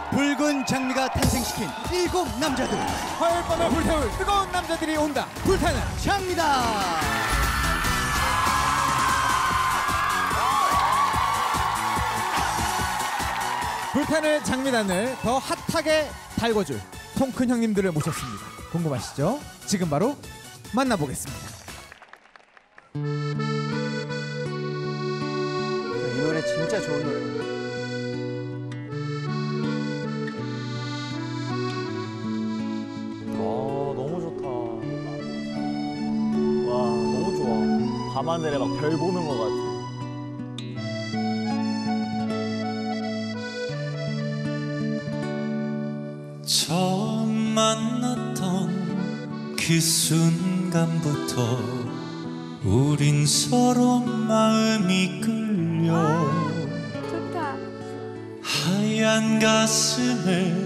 붉은 장미가 탄생시킨 7 남자들, 화요일 밤을 불태울 뜨거운 남자들이 온다. 불타는 장미다. 불타는 장미단을 더 핫하게 달궈줄 통큰 형님들을 모셨습니다. 궁금하시죠? 지금 바로 만나보겠습니다. 이 노래 진짜 좋은 노래예요. 너무 좋다. 와, 너무 좋아. 밤하늘에 막 별 보는 것 같아. 처음 만났던 그 순간부터 우린 서로 마음이 끌려 좋다. 하얀 가슴에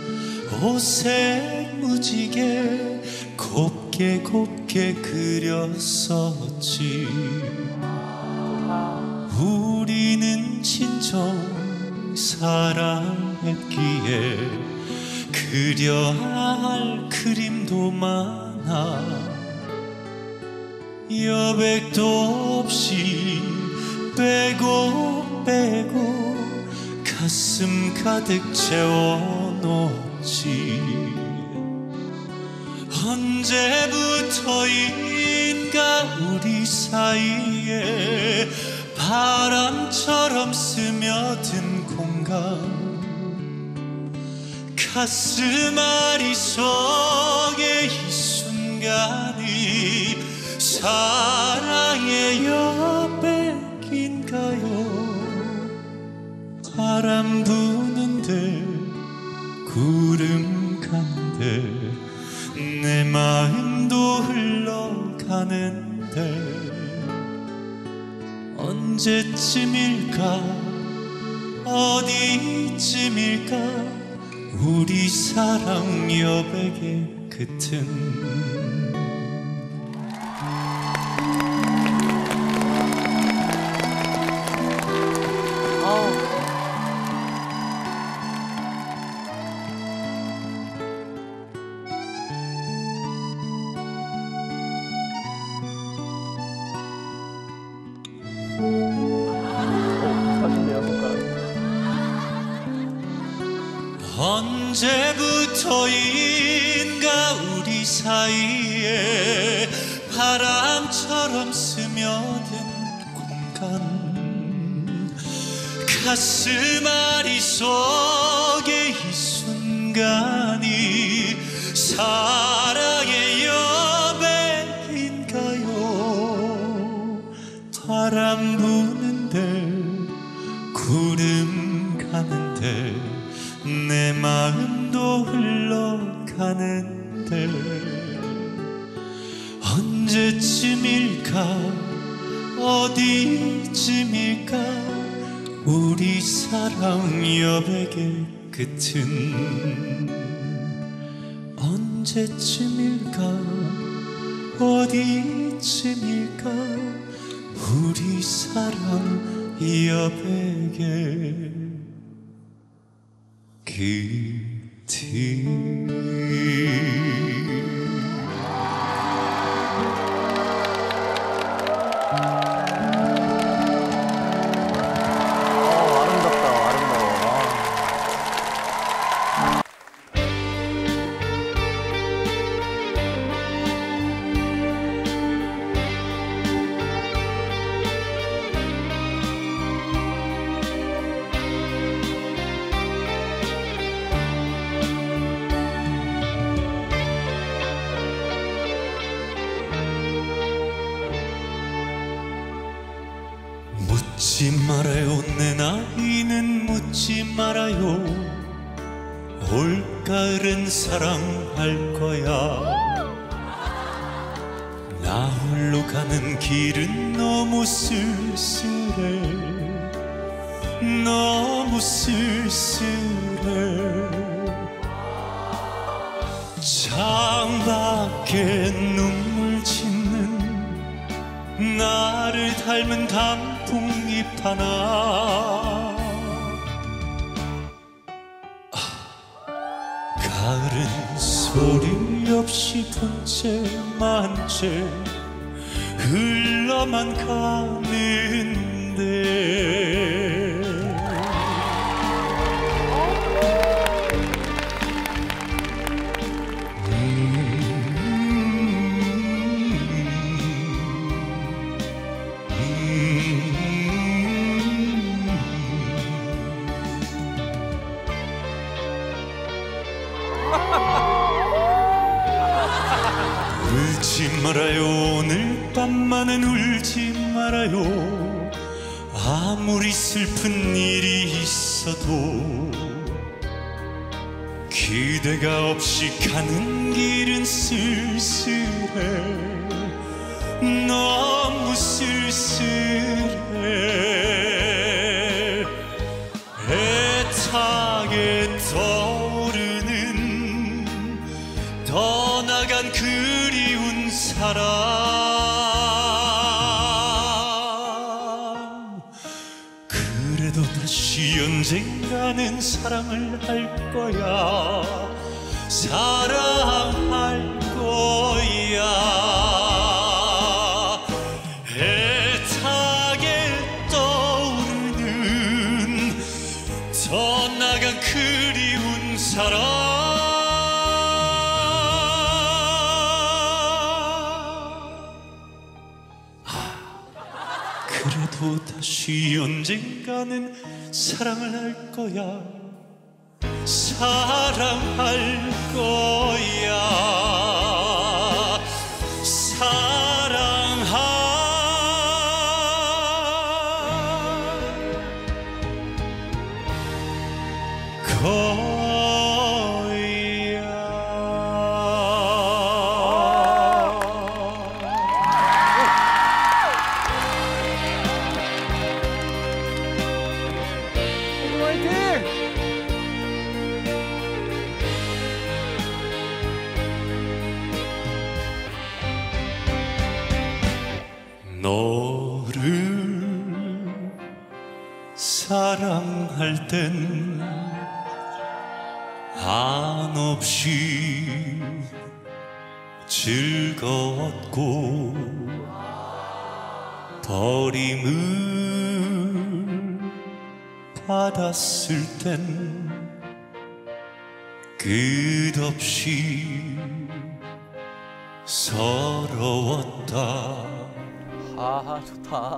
옷에 무지개 곱게 곱게 그렸었지. 우리는 진정 사랑했기에 그려야 할 그림도 많아. 여백도 없이 빼고 빼고 가슴 가득 채워놓지. 언제부터인가 우리 사이에 바람처럼 스며든 공간, 가슴 아리 속에 이 순간이 사랑의 여백인가요? 바람 부는데 구름 간데 내 마음도 흘러가는데 언제쯤일까 어디쯤일까 우리 사랑 여백의 끝은. 언제부터인가 우리 사이에 바람처럼 스며든 공간, 가슴 아리 속에 이 순간이 사랑의 여백인가요? 바람 부는데 구름 가는데 내 마음도 흘러가는데 언제쯤일까 어디쯤일까 우리 사랑 여백의 끝은. 언제쯤일까 어디쯤일까 우리 사랑 여백의 아름답다, 아름다워. 묻지 말아요 내 나이는 묻지 말아요. 올가을은 사랑할 거야. 나 홀로 가는 길은 너무 쓸쓸해 너무 쓸쓸해. 창밖에 눈물 짓는 나를 닮은 단풍잎 하나. 끝없이 번째만째 흘러만 가는데 울지 말아요 오늘 밤만은 울지 말아요 아무리 슬픈 일이 있어도 그대가 없이 가는 길은 쓸쓸해 너무 쓸쓸해 애타게 떠오르는 떠나간 그리운 사람 그래도 다시 언젠가는 사랑을 할 거야 사랑할 거야 애타게 떠오르는 떠나간 그리운 사람 그래도 다시 언젠가는 사랑을 할 거야 사랑할 거야 사랑할 거야 너를 사랑할 땐 한없이 즐거웠고 버림을 받았을 땐 끝없이 서러웠다 아 좋다.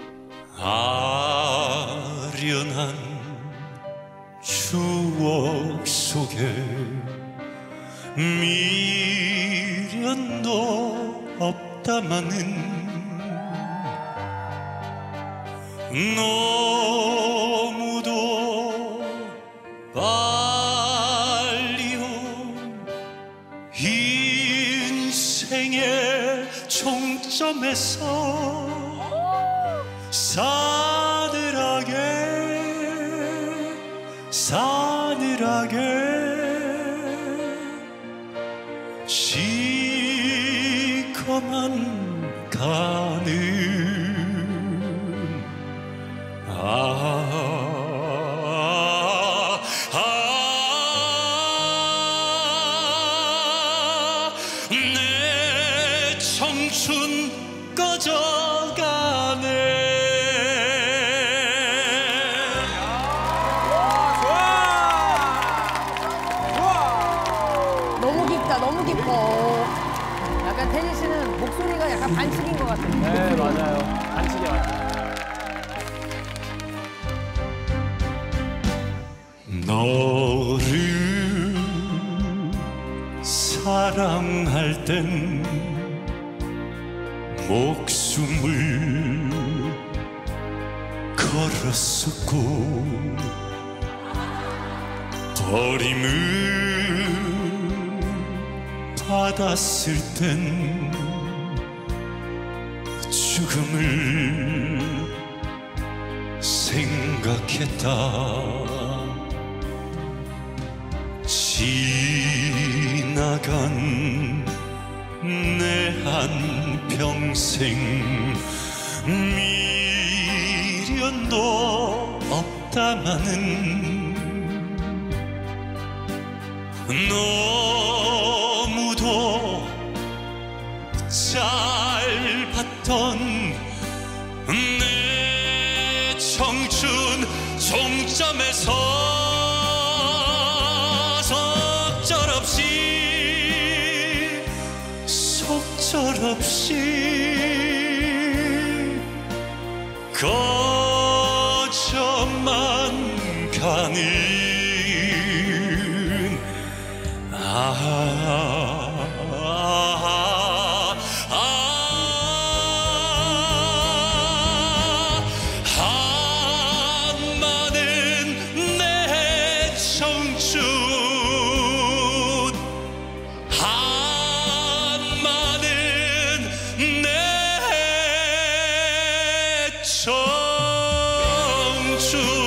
아련한 추억 속에 미련도 없다마는 너무도 빨리 온 인생의 종점에서 싸늘하게 시커만 가는 내 청춘 꺼져가네 너무 깊어. 약간 태진 씨는 목소리가 약간 반칙인 것 같아요. 네 맞아요. 반칙이 맞아요. 너를 사랑할 땐 목숨을 걸었었고 버림을 받았을 땐 죽음을 생각했다 지나간 내 한평생 미련도 없다마는 너무도 멈춘 종점에서 속절없이 거쳐만 가는 한마는 내 청춘 한마는 내 청춘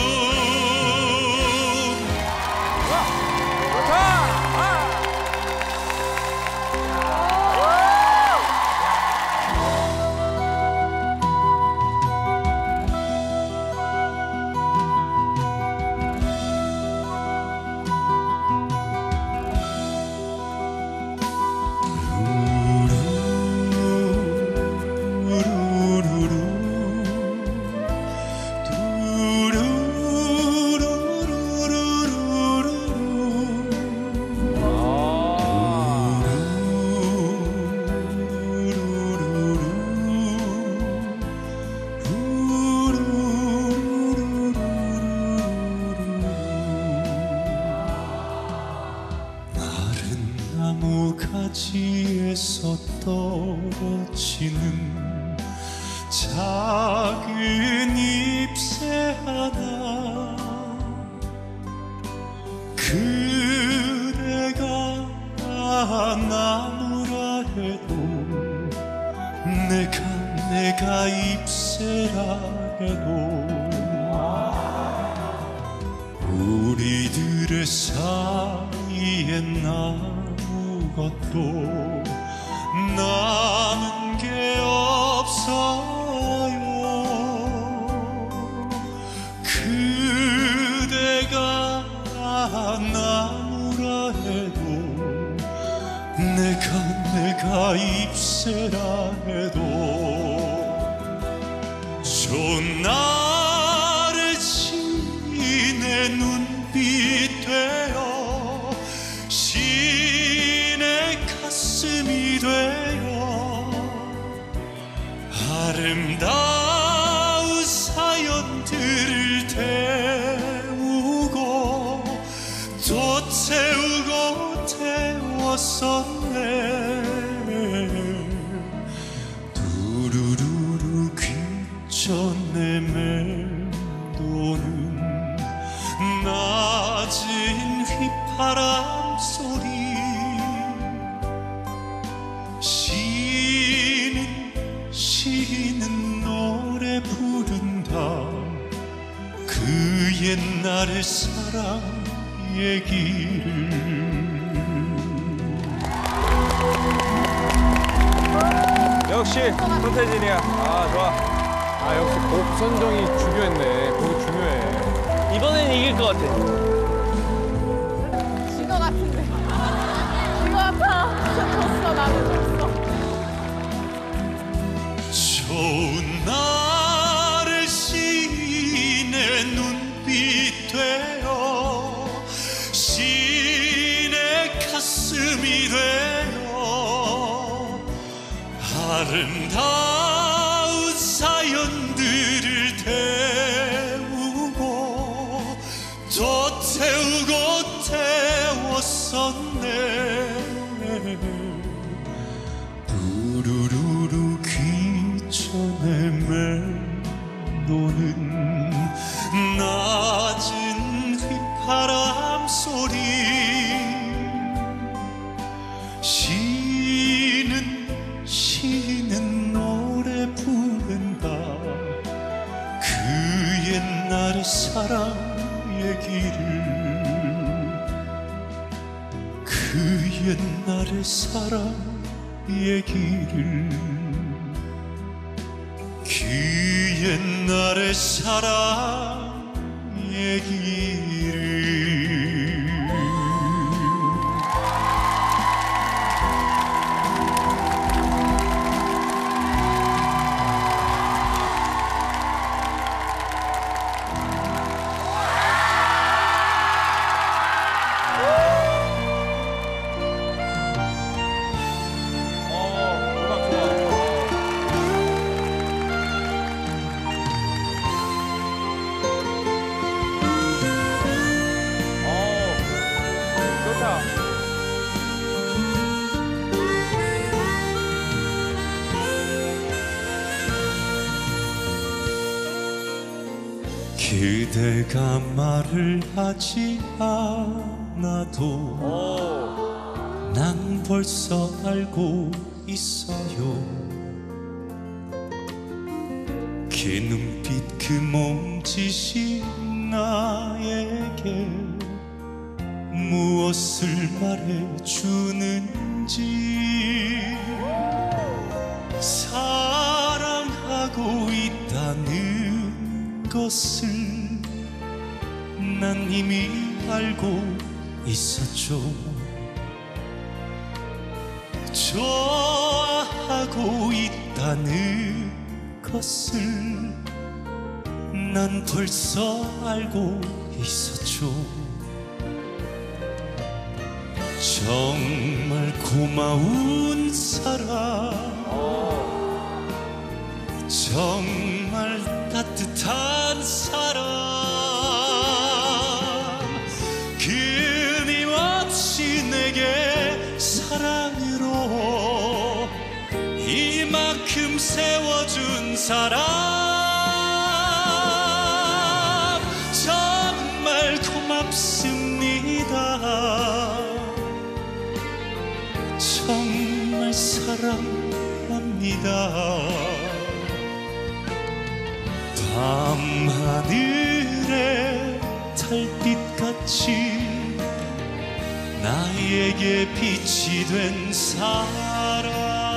가지에서 떨어지는 작은 잎새 하나 그대가 나무라 해도 내가 잎새라 해도 우리들의 사이엔 아무것도 남은 게 없어요. 그대가 나무라 해도 내가 잎새라 해도 좋은 나를 지내 눈빛 되어 시인의 가슴이 되어 아름다운 사연들을 태우고 또 태우고 태웠었네. 두루루루 귀전에 맴도는 낮은 휘파람 소리 시인은 노래 부른다. 그 옛날의 사랑 얘기를. 역시 손태진이야. 아 좋아. 아 역시 곡 선정이 중요했네. 곡이 중요해. 이번엔 이길 것 같아. 진 거 같은데. 진 거 같아. 졌어, 나도 졌어. 좋은 날을 시인의 눈빛 되어 시인의 가슴이 되어 아름다운 사연들을 태우고 또 태우고 태웠었네. 우르르르 귀전에 맴도는 낮은 휘파람 소리 시인은 노래 부른다. 그 옛날의 사랑 얘기를. 그 옛날의 사랑 얘기를. 그 옛날의 사랑 얘기를. 그대가 말을 하지 않아도 난 벌써 알고 있어요. 그 눈빛 그 몸짓이 나에게 무엇을 말해주는지. 사랑하고 있다는 것을 난 이미 알고 있었죠. 좋아하고 있다는 것을 난 벌써 알고 있었죠. 정말 고마운 사람, 정말 따뜻한 사람, 끊임없이 내게 사랑으로 이만큼 세워준 사람, 정말 고맙습니다. 정말 사랑합니다. 밤하늘의 달빛같이 나에게 빛이 된 사람.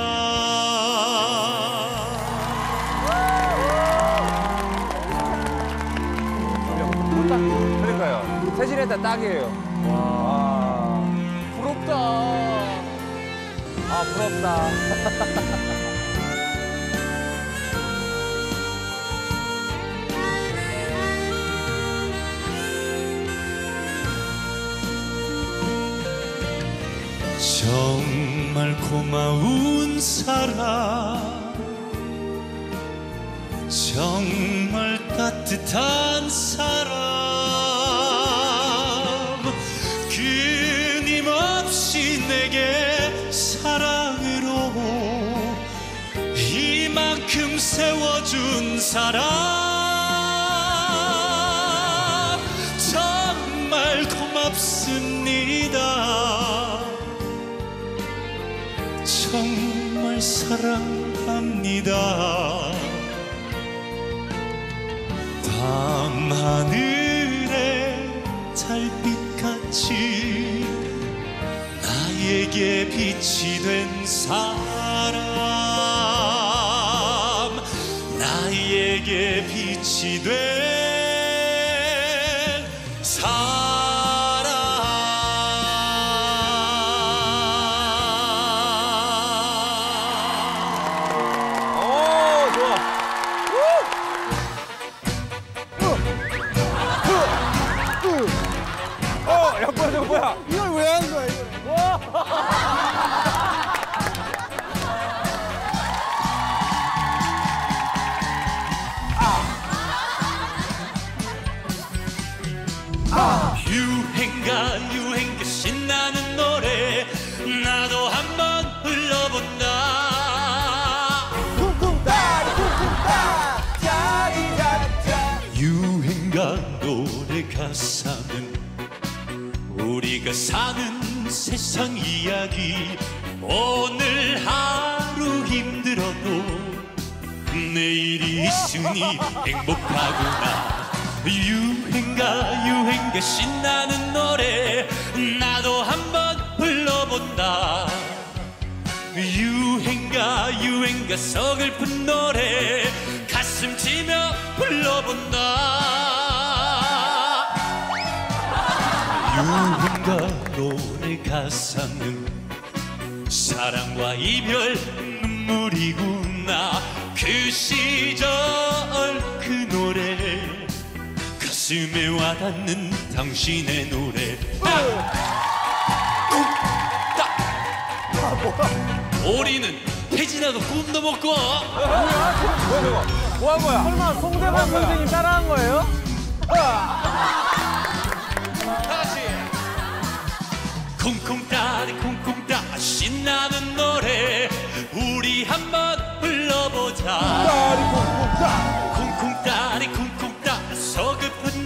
그러니까요. 세진했다 딱이에요. 와. 부럽다. 아 부럽다. 정말 고마운 사람, 정말 따뜻한 사람, 끊임없이 내게 사랑으로 이만큼 세워준 사람, 정말 고맙습니다. 정말 사랑합니다. 밤하늘의 달빛같이 나에게 빛이 된 사람, 나에게 빛이 된 사람. 야 뭐야 저거 뭐야? 이걸 왜 한 거야 이걸? 유행가 유행가 신나는 노래 나도 한번 불러본다. 쿵쿵따리 쿵쿵따 짜리자자. 유행가 노래 가사는 우리가 사는 세상 이야기. 오늘 하루 힘들어도 내일이 있으니 행복하구나. 유행가 유행가 신나는 노래 나도 한번 불러본다. 유행가 유행가 서글픈 노래 가슴 치며 불러본다. 유행가 노래 가사는 사랑과 이별 눈물이구나. 그 시절 그 노래 가슴에 와닿는 당신의 노래. 우리는 태진아도 꿈도 못 꿔. 뭐야 저거? 뭐 한 거야? 설마 송대관 선생님 따라한 거예요? 다시. 쿵쿵따리 쿵쿵따 신나는 노래 우리 한번 불러보자. 따리 쿵쿵따. 쿵쿵따리 쿵쿵따 서글픈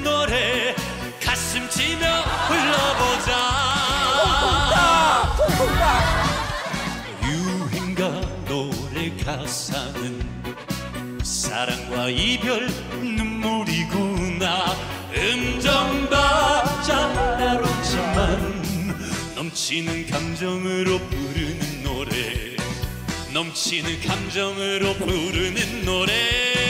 이별 눈물이구나. 음정박자 따로지만 넘치는 감정으로 부르는 노래, 넘치는 감정으로 부르는 노래.